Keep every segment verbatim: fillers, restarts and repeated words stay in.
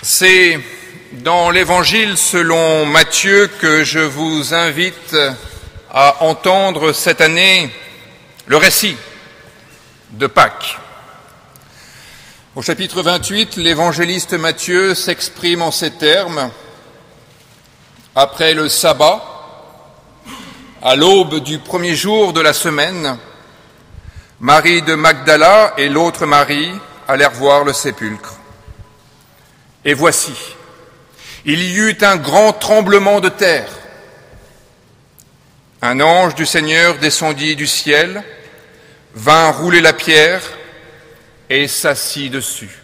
C'est dans l'Évangile selon Matthieu que je vous invite à entendre cette année le récit de Pâques. Au chapitre vingt-huit, l'évangéliste Matthieu s'exprime en ces termes. Après le sabbat, à l'aube du premier jour de la semaine, Marie de Magdala et l'autre Marie allèrent voir le sépulcre. Et voici, il y eut un grand tremblement de terre. Un ange du Seigneur descendit du ciel, vint rouler la pierre et s'assit dessus.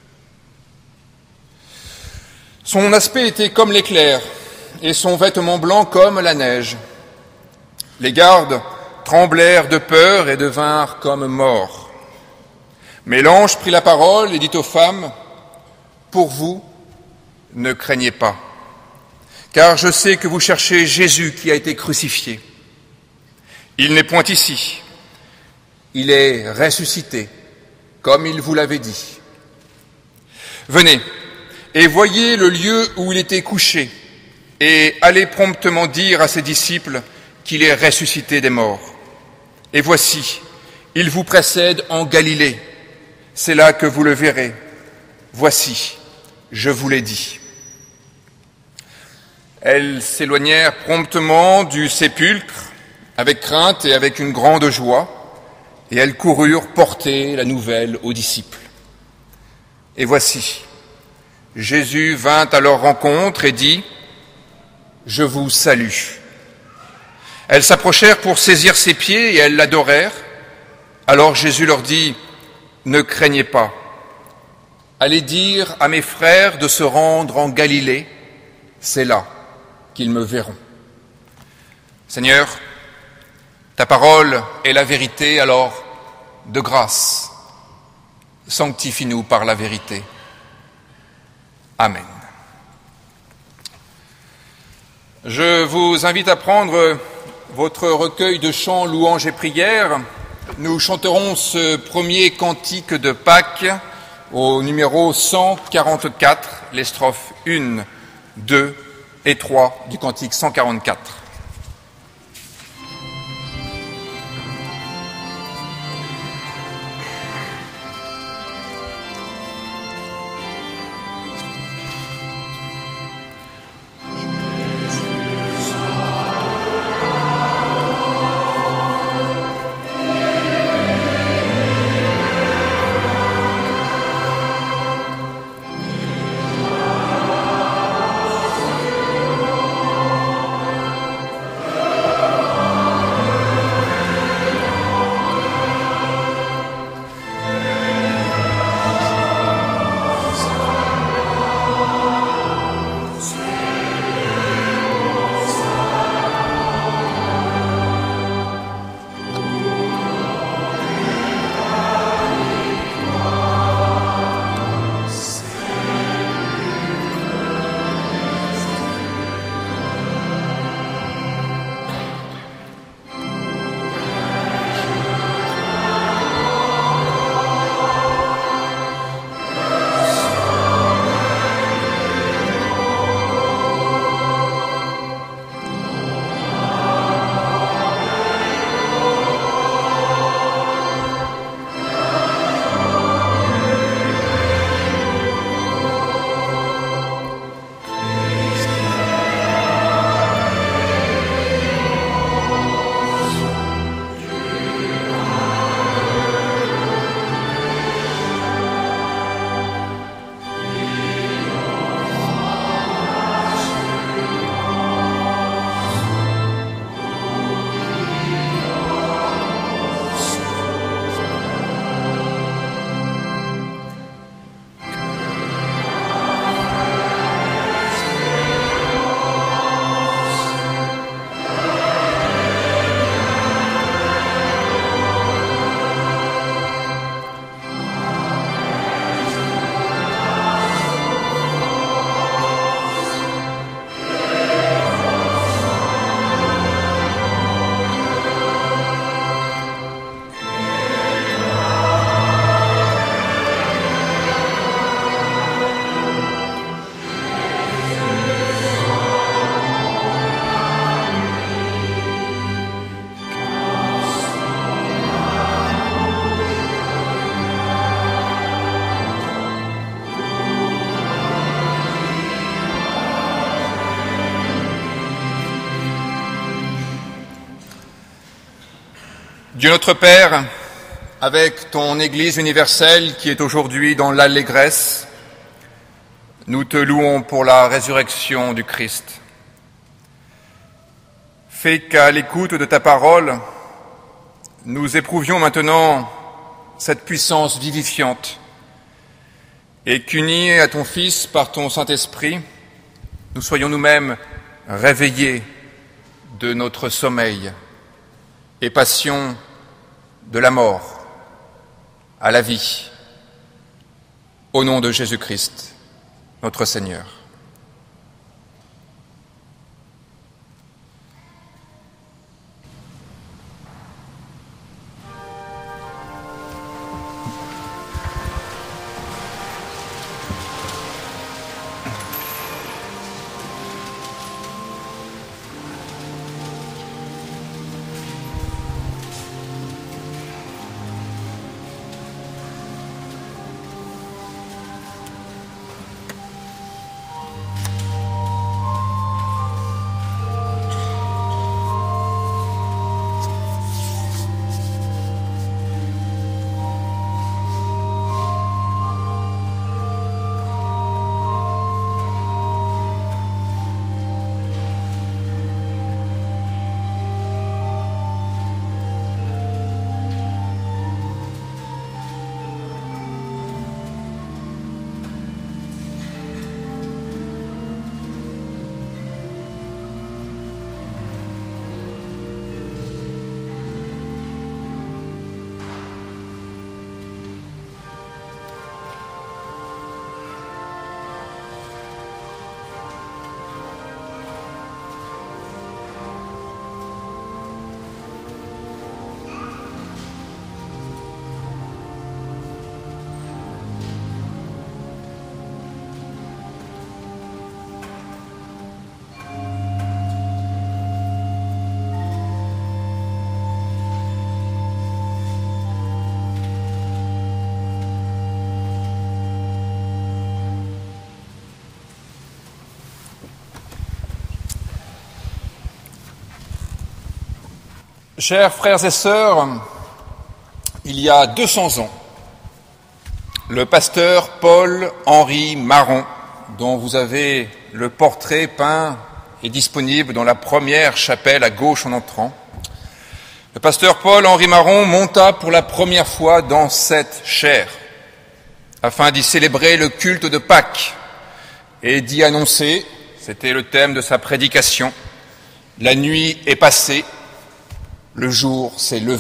Son aspect était comme l'éclair et son vêtement blanc comme la neige. Les gardes tremblèrent de peur et devinrent comme morts. Mais l'ange prit la parole et dit aux femmes, « Pour vous, ne craignez pas, car je sais que vous cherchez Jésus qui a été crucifié. Il n'est point ici, il est ressuscité, comme il vous l'avait dit. Venez et voyez le lieu où il était couché, et allez promptement dire à ses disciples qu'il est ressuscité des morts. Et voici, il vous précède en Galilée, c'est là que vous le verrez. Voici, je vous l'ai dit. » Elles s'éloignèrent promptement du sépulcre, avec crainte et avec une grande joie, et elles coururent porter la nouvelle aux disciples. Et voici, Jésus vint à leur rencontre et dit, « Je vous salue. » Elles s'approchèrent pour saisir ses pieds et elles l'adorèrent. Alors Jésus leur dit, « Ne craignez pas. Allez dire à mes frères de se rendre en Galilée, c'est là qu'ils me verront. » Seigneur, ta parole est la vérité, alors de grâce, sanctifie-nous par la vérité. Amen. Je vous invite à prendre votre recueil de chants, louanges et prières. Nous chanterons ce premier cantique de Pâques au numéro cent quarante-quatre, les strophes un, deux et trois du cantique cent quarante-quatre. Dieu notre Père, avec ton Église universelle qui est aujourd'hui dans l'allégresse, nous te louons pour la résurrection du Christ. Fais qu'à l'écoute de ta parole, nous éprouvions maintenant cette puissance vivifiante et qu'unis à ton Fils par ton Saint-Esprit, nous soyons nous-mêmes réveillés de notre sommeil et passions de la mort à la vie, au nom de Jésus-Christ, notre Seigneur. Chers frères et sœurs, il y a deux cents ans, le pasteur Paul-Henri Marron, dont vous avez le portrait peint et disponible dans la première chapelle à gauche en entrant, le pasteur Paul-Henri Marron monta pour la première fois dans cette chaire, afin d'y célébrer le culte de Pâques et d'y annoncer, c'était le thème de sa prédication, « La nuit est passée, le jour s'est levé ».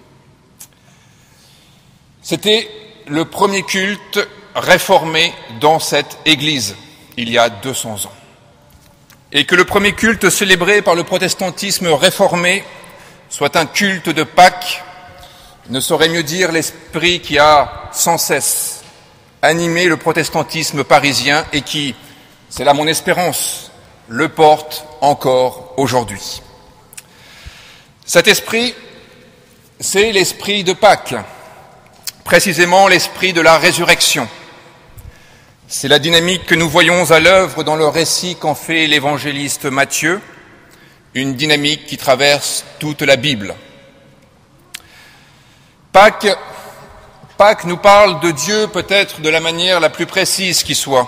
C'était le premier culte réformé dans cette église, il y a deux cents ans. Et que le premier culte célébré par le protestantisme réformé soit un culte de Pâques, ne saurait mieux dire l'esprit qui a sans cesse animé le protestantisme parisien et qui, c'est là mon espérance, le porte encore aujourd'hui. Cet esprit, c'est l'esprit de Pâques, précisément l'esprit de la résurrection. C'est la dynamique que nous voyons à l'œuvre dans le récit qu'en fait l'évangéliste Matthieu, une dynamique qui traverse toute la Bible. Pâques, Pâques nous parle de Dieu peut-être de la manière la plus précise qui soit,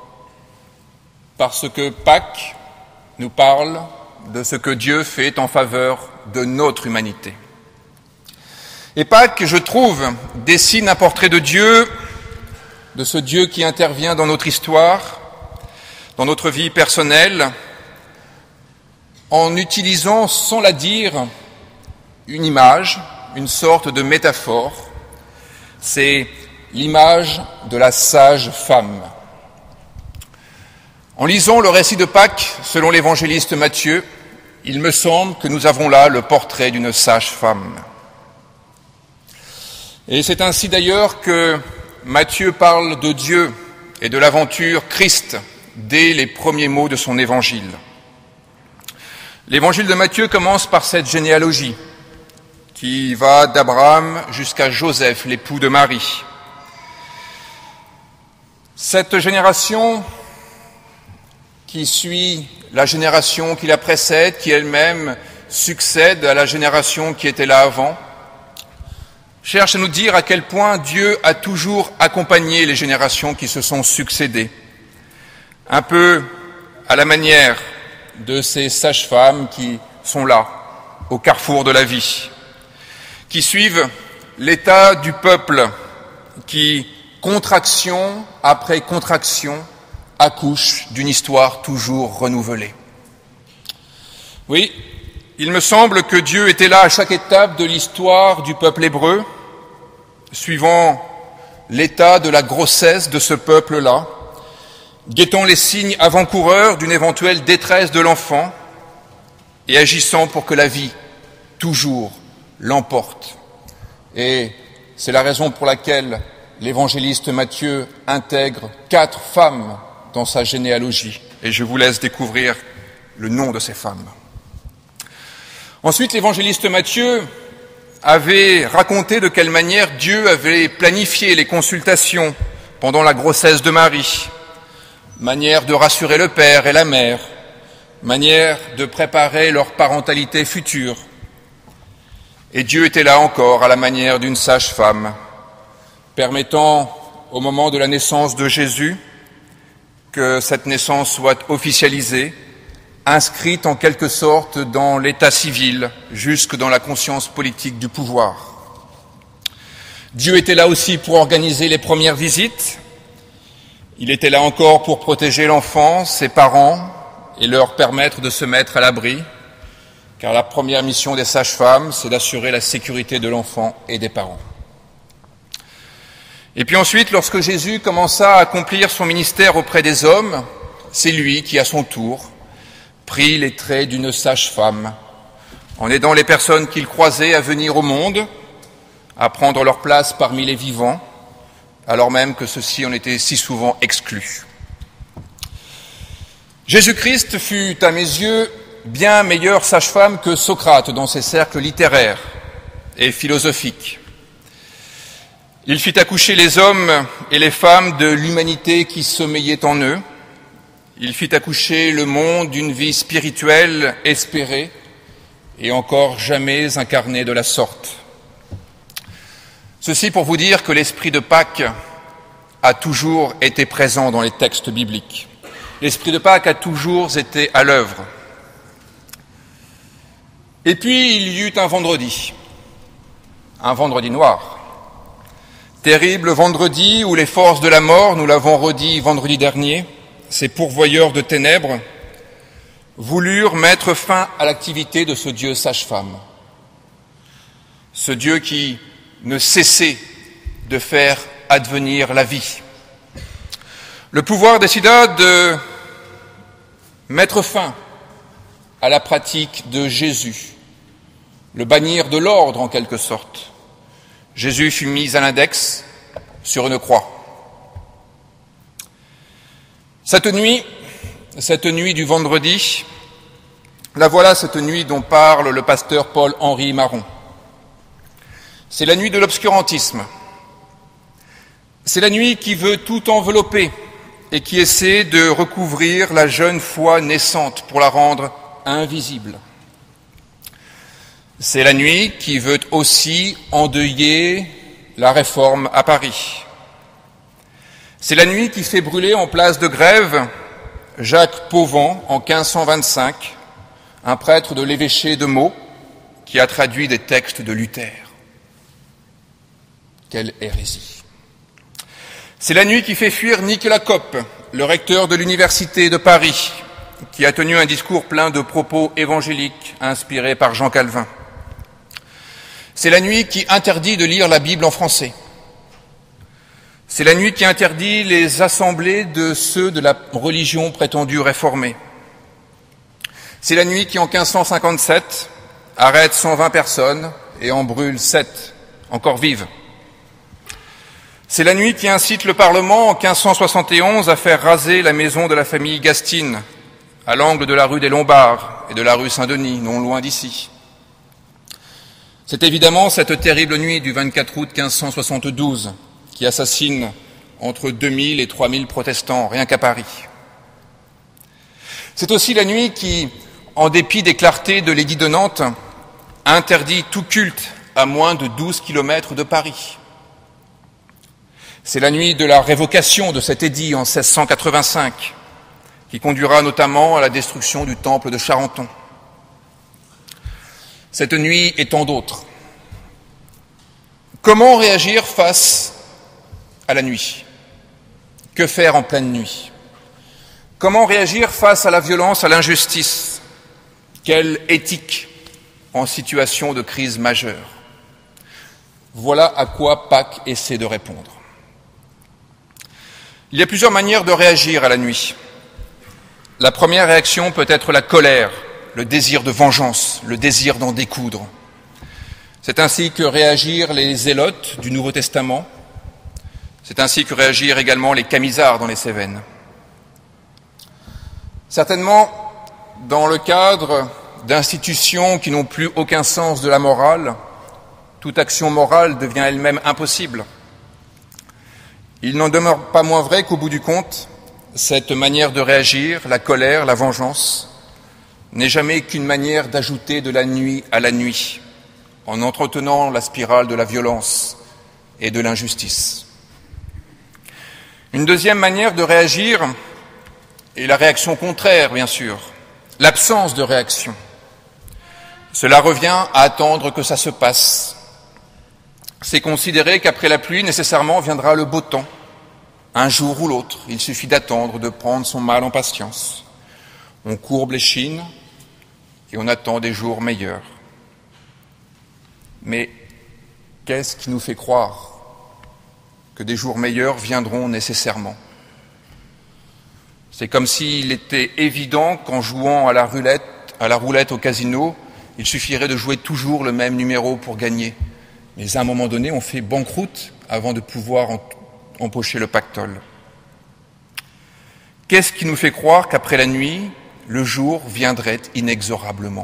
parce que Pâques nous parle de ce que Dieu fait en faveur de notre humanité. Et Pâques, je trouve, dessine un portrait de Dieu, de ce Dieu qui intervient dans notre histoire, dans notre vie personnelle, en utilisant, sans la dire, une image, une sorte de métaphore. C'est l'image de la sage femme. En lisant le récit de Pâques, selon l'évangéliste Matthieu, il me semble que nous avons là le portrait d'une sage femme. Et c'est ainsi d'ailleurs que Matthieu parle de Dieu et de l'aventure Christ dès les premiers mots de son évangile. L'évangile de Matthieu commence par cette généalogie qui va d'Abraham jusqu'à Joseph, l'époux de Marie. Cette génération qui suit la génération qui la précède, qui elle-même succède à la génération qui était là avant, cherche à nous dire à quel point Dieu a toujours accompagné les générations qui se sont succédées, un peu à la manière de ces sages-femmes qui sont là, au carrefour de la vie, qui suivent l'état du peuple qui, contraction après contraction, accouche d'une histoire toujours renouvelée. Oui, il me semble que Dieu était là à chaque étape de l'histoire du peuple hébreu, suivant l'état de la grossesse de ce peuple-là, guettant les signes avant-coureurs d'une éventuelle détresse de l'enfant et agissant pour que la vie, toujours, l'emporte. Et c'est la raison pour laquelle l'évangéliste Matthieu intègre quatre femmes dans sa généalogie. Et je vous laisse découvrir le nom de ces femmes. Ensuite, l'évangéliste Matthieu avait raconté de quelle manière Dieu avait planifié les consultations pendant la grossesse de Marie, manière de rassurer le père et la mère, manière de préparer leur parentalité future. Et Dieu était là encore à la manière d'une sage-femme, permettant au moment de la naissance de Jésus que cette naissance soit officialisée, inscrite en quelque sorte dans l'état civil, jusque dans la conscience politique du pouvoir. Dieu était là aussi pour organiser les premières visites. Il était là encore pour protéger l'enfant, ses parents, et leur permettre de se mettre à l'abri, car la première mission des sages-femmes, c'est d'assurer la sécurité de l'enfant et des parents. Et puis ensuite, lorsque Jésus commença à accomplir son ministère auprès des hommes, c'est lui qui, à son tour, prit les traits d'une sage-femme, en aidant les personnes qu'il croisait à venir au monde, à prendre leur place parmi les vivants, alors même que ceux-ci en étaient si souvent exclus. Jésus-Christ fut, à mes yeux, bien meilleure sage-femme que Socrate dans ses cercles littéraires et philosophiques. Il fit accoucher les hommes et les femmes de l'humanité qui sommeillait en eux. Il fit accoucher le monde d'une vie spirituelle espérée et encore jamais incarnée de la sorte. Ceci pour vous dire que l'esprit de Pâques a toujours été présent dans les textes bibliques. L'esprit de Pâques a toujours été à l'œuvre. Et puis il y eut un vendredi, un vendredi noir. Terrible vendredi où les forces de la mort, nous l'avons redit vendredi dernier, ces pourvoyeurs de ténèbres, voulurent mettre fin à l'activité de ce Dieu sage-femme. Ce Dieu qui ne cessait de faire advenir la vie. Le pouvoir décida de mettre fin à la pratique de Jésus, le bannir de l'ordre en quelque sorte. Jésus fut mis à l'index sur une croix. Cette nuit, cette nuit du vendredi, la voilà cette nuit dont parle le pasteur Paul-Henri Marron. C'est la nuit de l'obscurantisme. C'est la nuit qui veut tout envelopper et qui essaie de recouvrir la jeune foi naissante pour la rendre invisible. C'est la nuit qui veut aussi endeuiller la réforme à Paris. C'est la nuit qui fait brûler en place de Grève Jacques Pauvant en quinze cent vingt-cinq, un prêtre de l'évêché de Meaux qui a traduit des textes de Luther. Quelle hérésie! C'est la nuit qui fait fuir Nicolas Cop, le recteur de l'université de Paris, qui a tenu un discours plein de propos évangéliques inspirés par Jean Calvin. C'est la nuit qui interdit de lire la Bible en français. C'est la nuit qui interdit les assemblées de ceux de la religion prétendue réformée. C'est la nuit qui, en quinze cent cinquante-sept, arrête cent vingt personnes et en brûle sept, encore vives. C'est la nuit qui incite le Parlement, en quinze cent soixante et onze, à faire raser la maison de la famille Gastine, à l'angle de la rue des Lombards et de la rue Saint-Denis, non loin d'ici. C'est évidemment cette terrible nuit du vingt-quatre août quinze cent soixante-douze qui assassine entre deux mille et trois mille protestants, rien qu'à Paris. C'est aussi la nuit qui, en dépit des clartés de l'édit de Nantes, interdit tout culte à moins de douze kilomètres de Paris. C'est la nuit de la révocation de cet édit en seize cent quatre-vingt-cinq, qui conduira notamment à la destruction du temple de Charenton. Cette nuit et tant d'autres. Comment réagir face à la nuit? Que faire en pleine nuit? Comment réagir face à la violence, à l'injustice? Quelle éthique en situation de crise majeure? Voilà à quoi Pâques essaie de répondre. Il y a plusieurs manières de réagir à la nuit. La première réaction peut être la colère, le désir de vengeance, le désir d'en découdre. C'est ainsi que réagirent les zélotes du Nouveau Testament. C'est ainsi que réagirent également les camisards dans les Cévennes. Certainement, dans le cadre d'institutions qui n'ont plus aucun sens de la morale, toute action morale devient elle-même impossible. Il n'en demeure pas moins vrai qu'au bout du compte, cette manière de réagir, la colère, la vengeance, n'est jamais qu'une manière d'ajouter de la nuit à la nuit, en entretenant la spirale de la violence et de l'injustice. Une deuxième manière de réagir est la réaction contraire, bien sûr, l'absence de réaction. Cela revient à attendre que ça se passe. C'est considérer qu'après la pluie, nécessairement, viendra le beau temps. Un jour ou l'autre, il suffit d'attendre, de prendre son mal en patience. On courbe l'échine et on attend des jours meilleurs. Mais qu'est-ce qui nous fait croire que des jours meilleurs viendront nécessairement? C'est comme s'il était évident qu'en jouant à la roulette, à la roulette au casino, il suffirait de jouer toujours le même numéro pour gagner. Mais à un moment donné, on fait banqueroute avant de pouvoir empocher le pactole. Qu'est-ce qui nous fait croire qu'après la nuit, le jour viendrait inexorablement?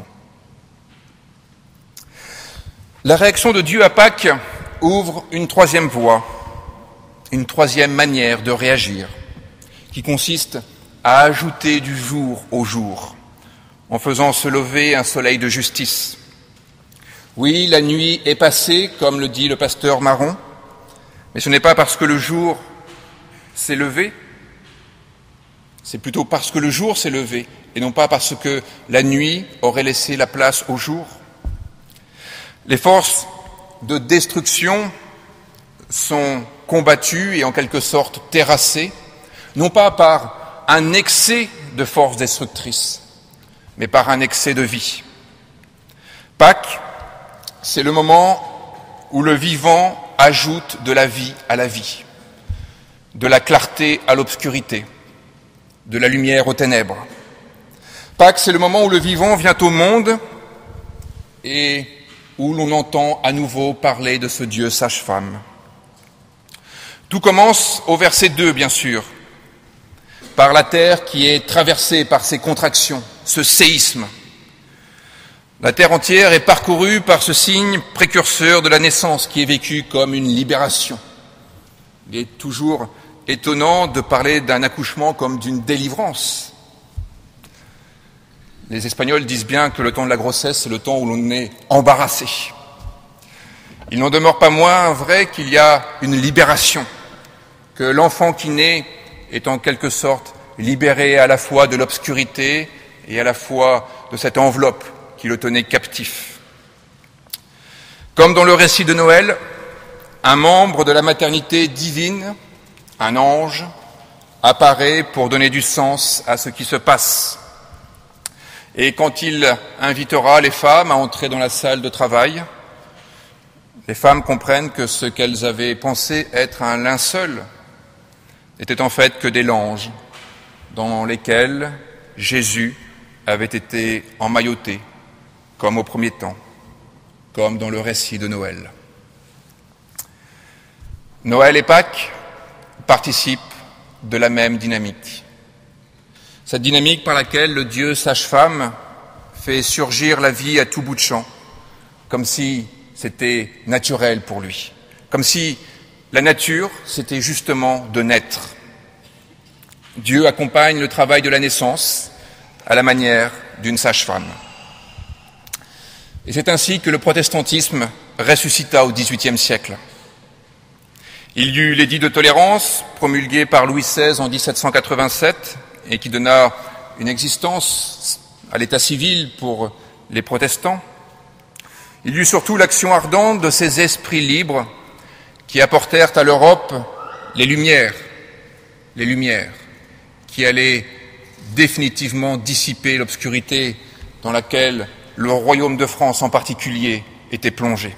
La réaction de Dieu à Pâques ouvre une troisième voie, une troisième manière de réagir, qui consiste à ajouter du jour au jour, en faisant se lever un soleil de justice. Oui, la nuit est passée, comme le dit le pasteur Marron, mais ce n'est pas parce que le jour s'est levé, c'est plutôt parce que le jour s'est levé, et non pas parce que la nuit aurait laissé la place au jour. Les forces de destruction sont combattues et en quelque sorte terrassées, non pas par un excès de forces destructrices, mais par un excès de vie. Pâques, c'est le moment où le vivant ajoute de la vie à la vie, de la clarté à l'obscurité, de la lumière aux ténèbres. Pâques, c'est le moment où le vivant vient au monde et où l'on entend à nouveau parler de ce Dieu sage-femme. Tout commence au verset deux, bien sûr, par la terre qui est traversée par ces contractions, ce séisme. La terre entière est parcourue par ce signe précurseur de la naissance qui est vécu comme une libération. Il est toujours étonnant de parler d'un accouchement comme d'une délivrance. Les Espagnols disent bien que le temps de la grossesse, c'est le temps où l'on est embarrassé. Il n'en demeure pas moins vrai qu'il y a une libération, que l'enfant qui naît est en quelque sorte libéré à la fois de l'obscurité et à la fois de cette enveloppe qui le tenait captif. Comme dans le récit de Noël, un membre de la maternité divine, un ange, apparaît pour donner du sens à ce qui se passe. Et quand il invitera les femmes à entrer dans la salle de travail, les femmes comprennent que ce qu'elles avaient pensé être un linceul n'était en fait que des langes dans lesquels Jésus avait été emmailloté, comme au premier temps, comme dans le récit de Noël. Noël et Pâques participent de la même dynamique. Cette dynamique par laquelle le Dieu sage-femme fait surgir la vie à tout bout de champ, comme si c'était naturel pour lui, comme si la nature, c'était justement de naître. Dieu accompagne le travail de la naissance à la manière d'une sage-femme. Et c'est ainsi que le protestantisme ressuscita au dix-huitième siècle. Il y eut l'édit de tolérance, promulgué par Louis seize en dix-sept cent quatre-vingt-sept, et qui donna une existence à l'état civil pour les protestants. Il y eut surtout l'action ardente de ces esprits libres qui apportèrent à l'Europe les Lumières, les Lumières, qui allaient définitivement dissiper l'obscurité dans laquelle le royaume de France en particulier était plongé.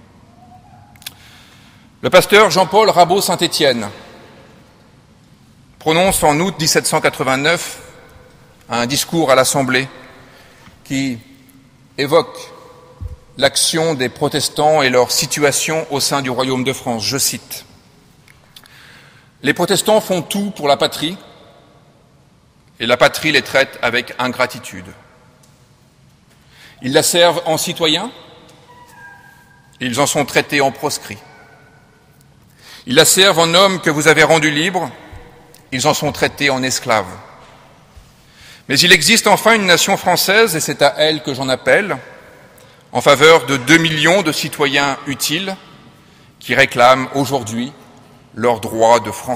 Le pasteur Jean-Paul Rabot-Saint-Étienne prononce en août dix-sept cent quatre-vingt-neuf un discours à l'Assemblée qui évoque l'action des protestants et leur situation au sein du royaume de France. Je cite: « Les protestants font tout pour la patrie et la patrie les traite avec ingratitude. Ils la servent en citoyens, ils en sont traités en proscrits. Ils la servent en hommes que vous avez rendus libres, ils en sont traités en esclaves. Mais il existe enfin une nation française, et c'est à elle que j'en appelle, en faveur de deux millions de citoyens utiles qui réclament aujourd'hui leurs droits de Français. »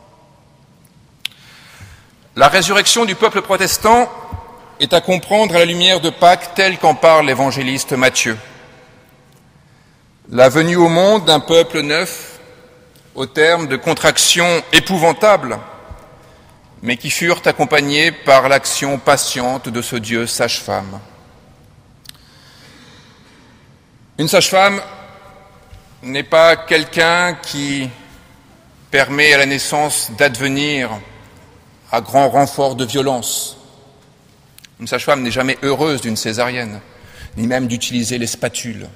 La résurrection du peuple protestant est à comprendre à la lumière de Pâques telle qu'en parle l'évangéliste Matthieu. La venue au monde d'un peuple neuf, au terme de contractions épouvantables, mais qui furent accompagnées par l'action patiente de ce Dieu sage-femme. Une sage-femme n'est pas quelqu'un qui permet à la naissance d'advenir à grand renfort de violence. Une sage-femme n'est jamais heureuse d'une césarienne, ni même d'utiliser les spatules.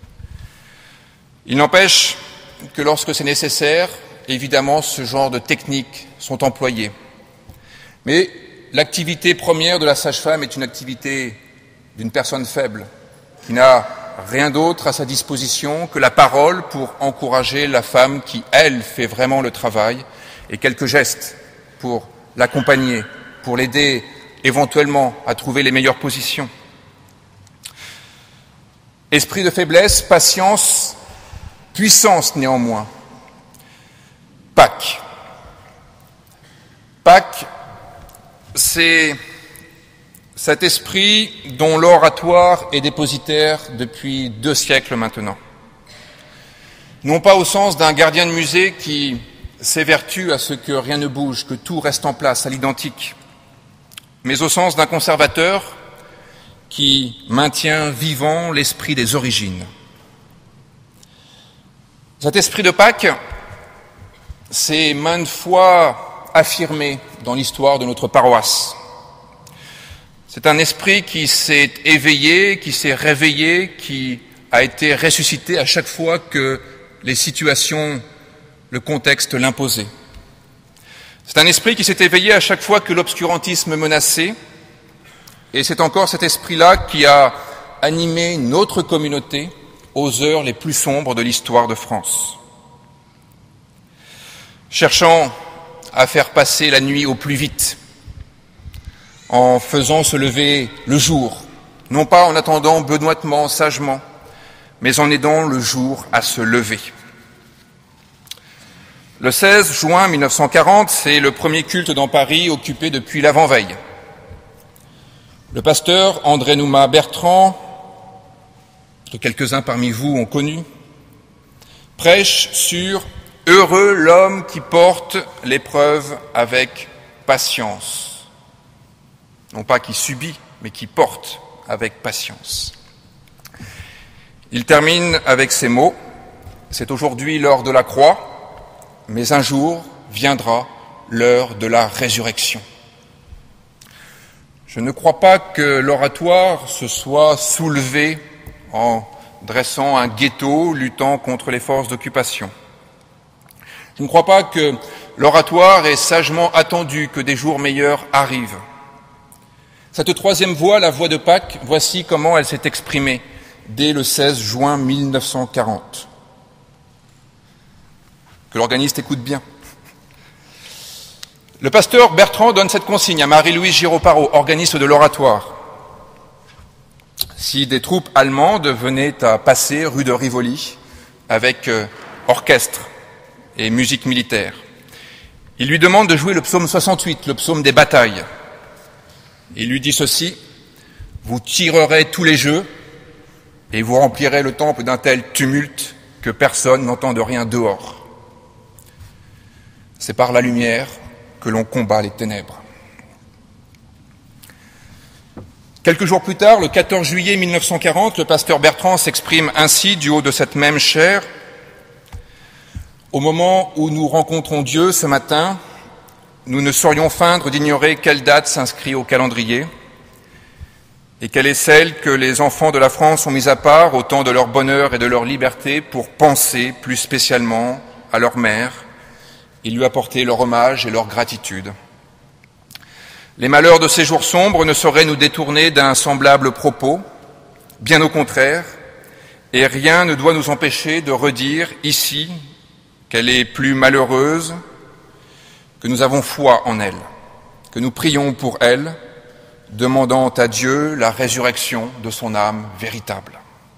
Il n'empêche que lorsque c'est nécessaire, évidemment, ce genre de techniques sont employées. Mais l'activité première de la sage-femme est une activité d'une personne faible, qui n'a rien d'autre à sa disposition que la parole pour encourager la femme qui, elle, fait vraiment le travail, et quelques gestes pour l'accompagner, pour l'aider éventuellement à trouver les meilleures positions. Esprit de faiblesse, patience, puissance néanmoins. Pâques. Pâques, c'est cet esprit dont l'oratoire est dépositaire depuis deux siècles maintenant. Non pas au sens d'un gardien de musée qui s'évertue à ce que rien ne bouge, que tout reste en place à l'identique, mais au sens d'un conservateur qui maintient vivant l'esprit des origines. Cet esprit de Pâques s'est maintes fois affirmé dans l'histoire de notre paroisse. C'est un esprit qui s'est éveillé, qui s'est réveillé, qui a été ressuscité à chaque fois que les situations, le contexte l'imposaient. C'est un esprit qui s'est éveillé à chaque fois que l'obscurantisme menaçait, et c'est encore cet esprit-là qui a animé notre communauté aux heures les plus sombres de l'histoire de France. Cherchant à faire passer la nuit au plus vite, en faisant se lever le jour, non pas en attendant benoîtement, sagement, mais en aidant le jour à se lever. Le seize juin mille neuf cent quarante, c'est le premier culte dans Paris occupé depuis l'avant-veille. Le pasteur André Nouma Bertrand, que quelques-uns parmi vous ont connu, prêche sur « Heureux l'homme qui porte l'épreuve avec patience ». Non pas qui subit, mais qui porte avec patience. Il termine avec ces mots: « C'est aujourd'hui l'heure de la croix, mais un jour viendra l'heure de la résurrection. » Je ne crois pas que l'oratoire se soit soulevé en dressant un ghetto luttant contre les forces d'occupation. Je ne crois pas que l'oratoire ait sagement attendu que des jours meilleurs arrivent. Cette troisième voix, la voix de Pâques, voici comment elle s'est exprimée dès le seize juin mille neuf cent quarante. Que l'organiste écoute bien. Le pasteur Bertrand donne cette consigne à Marie-Louise Giraud-Parot, organiste de l'oratoire. si des troupes allemandes venaient à passer rue de Rivoli avec euh, orchestre et musique militaire. Il lui demande de jouer le psaume soixante-huit, le psaume des batailles. Il lui dit ceci: vous tirerez tous les jeux et vous remplirez le temple d'un tel tumulte que personne n'entende rien dehors. C'est par la lumière que l'on combat les ténèbres. Quelques jours plus tard, le quatorze juillet mille neuf cent quarante, le pasteur Bertrand s'exprime ainsi du haut de cette même chaire: au moment où nous rencontrons Dieu ce matin, nous ne saurions feindre d'ignorer quelle date s'inscrit au calendrier et quelle est celle que les enfants de la France ont mise à part au temps de leur bonheur et de leur liberté pour penser plus spécialement à leur mère et lui apporter leur hommage et leur gratitude. Les malheurs de ces jours sombres ne sauraient nous détourner d'un semblable propos, bien au contraire, et rien ne doit nous empêcher de redire ici qu'elle est plus malheureuse, que nous avons foi en elle, que nous prions pour elle, demandant à Dieu la résurrection de son âme véritable.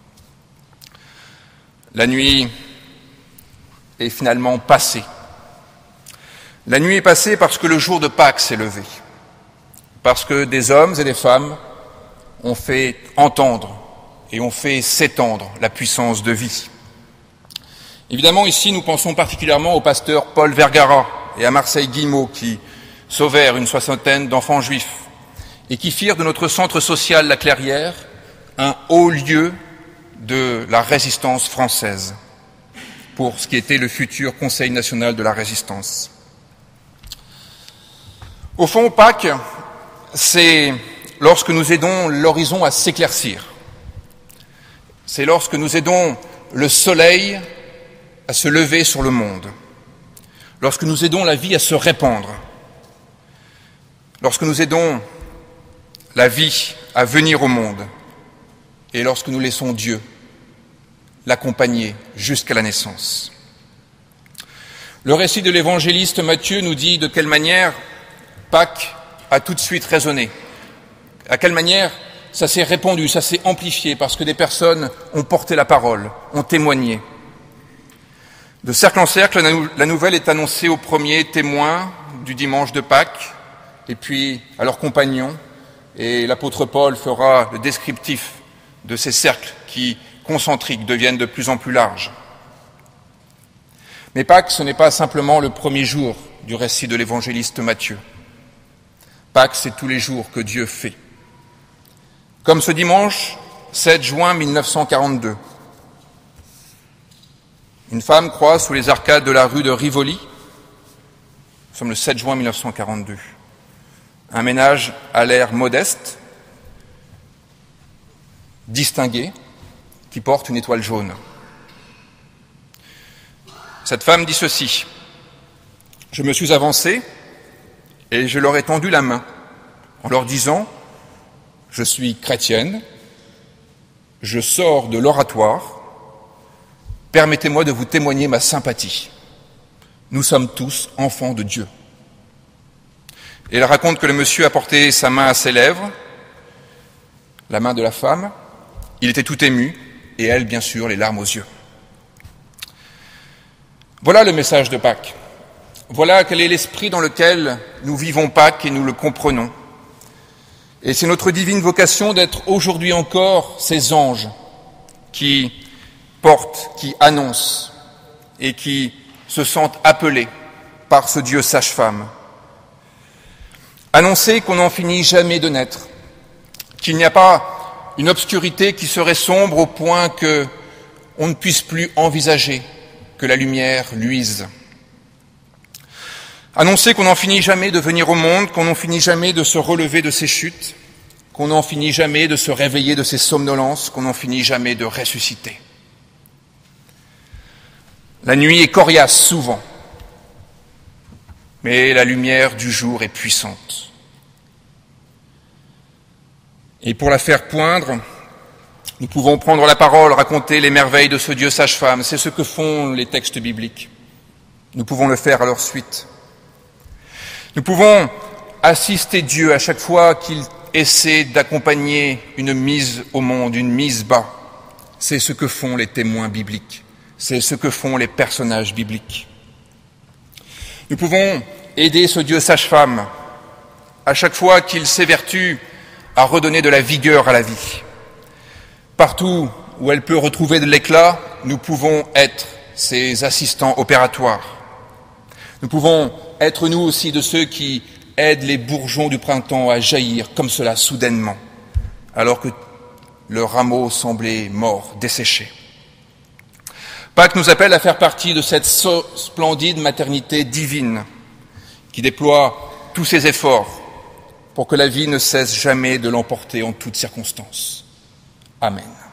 La nuit est finalement passée. La nuit est passée parce que le jour de Pâques s'est levé, parce que des hommes et des femmes ont fait entendre et ont fait s'étendre la puissance de vie. Évidemment, ici, nous pensons particulièrement au pasteur Paul Vergara et à Marseille Guillemot, qui sauvèrent une soixantaine d'enfants juifs et qui firent de notre centre social La Clairière un haut lieu de la résistance française pour ce qui était le futur Conseil national de la résistance. Au fond, Pâques, c'est lorsque nous aidons l'horizon à s'éclaircir. C'est lorsque nous aidons le soleil à se lever sur le monde, lorsque nous aidons la vie à se répandre, lorsque nous aidons la vie à venir au monde et lorsque nous laissons Dieu l'accompagner jusqu'à la naissance. Le récit de l'évangéliste Matthieu nous dit de quelle manière Pâques a tout de suite résonné, à quelle manière ça s'est répandu, ça s'est amplifié parce que des personnes ont porté la parole, ont témoigné. De cercle en cercle, la nouvelle est annoncée aux premiers témoins du dimanche de Pâques, et puis à leurs compagnons, et l'apôtre Paul fera le descriptif de ces cercles qui, concentriques, deviennent de plus en plus larges. Mais Pâques, ce n'est pas simplement le premier jour du récit de l'évangéliste Matthieu. Pâques, c'est tous les jours que Dieu fait. Comme ce dimanche, sept juin mille neuf cent quarante-deux. Une femme croise sous les arcades de la rue de Rivoli. Nous sommes le sept juin mille neuf cent quarante-deux. Un ménage à l'air modeste, distingué, qui porte une étoile jaune. Cette femme dit ceci: je me suis avancée et je leur ai tendu la main en leur disant: je suis chrétienne, je sors de l'oratoire, permettez-moi de vous témoigner ma sympathie. Nous sommes tous enfants de Dieu. Et elle raconte que le monsieur a porté sa main à ses lèvres, la main de la femme. Il était tout ému, et elle, bien sûr, les larmes aux yeux. Voilà le message de Pâques. Voilà quel est l'esprit dans lequel nous vivons Pâques et nous le comprenons. Et c'est notre divine vocation d'être aujourd'hui encore ces anges qui portent, qui annoncent et qui se sentent appelés par ce Dieu sage-femme. Annoncer qu'on n'en finit jamais de naître, qu'il n'y a pas une obscurité qui serait sombre au point que on ne puisse plus envisager que la lumière luise. Annoncer qu'on n'en finit jamais de venir au monde, qu'on n'en finit jamais de se relever de ses chutes, qu'on n'en finit jamais de se réveiller de ses somnolences, qu'on n'en finit jamais de ressusciter. La nuit est coriace souvent, mais la lumière du jour est puissante. Et pour la faire poindre, nous pouvons prendre la parole, raconter les merveilles de ce Dieu sage-femme. C'est ce que font les textes bibliques. Nous pouvons le faire à leur suite. Nous pouvons assister Dieu à chaque fois qu'il essaie d'accompagner une mise au monde, une mise bas. C'est ce que font les témoins bibliques, c'est ce que font les personnages bibliques. Nous pouvons aider ce Dieu sage-femme à chaque fois qu'il s'évertue à redonner de la vigueur à la vie. Partout où elle peut retrouver de l'éclat, nous pouvons être ses assistants opératoires. Nous pouvons être nous aussi de ceux qui aident les bourgeons du printemps à jaillir comme cela soudainement, alors que le rameau semblait mort, desséché. Pâques nous appelle à faire partie de cette splendide maternité divine qui déploie tous ses efforts pour que la vie ne cesse jamais de l'emporter en toutes circonstances. Amen.